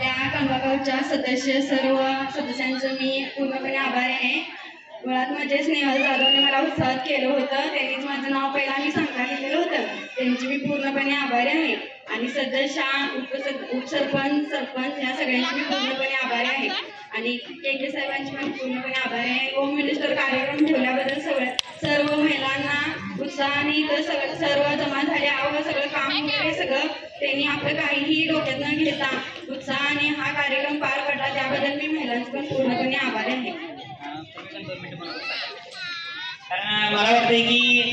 आपल्या कंबागावच्या सर्व सदस्यांचं मी पूर्णपणे आभारी आहे। मुळात म्हणजे स्नेहल जाधवने मला उत्साहित केलं होतं, त्यांनीच माझं नाव पहिला मी सांगता लिहिलेलं होतं, त्यांची मी पूर्णपणे आभारी आहे। आणि सदस्य उपसरपंच सरपंच या सगळ्यांची मी पूर्णपणे आभारी आहे आणि के साहेबांची पण पूर्णपणे आभारी आहे। होम मिनिस्टर कार्यक्रम ठेवल्याबद्दल सर्व महिलांना उत्साहाने इथं सर्व जमा झाले आहोत। सगळं काम वगैरे सगळं त्यांनी आपलं काहीही डोक्यात न घेता उत्साहाने हा कार्यक्रम पार पडला, त्याबद्दल मी महिलांचे पण पूर्णपणे आभारी आहे। मला वाटतंय की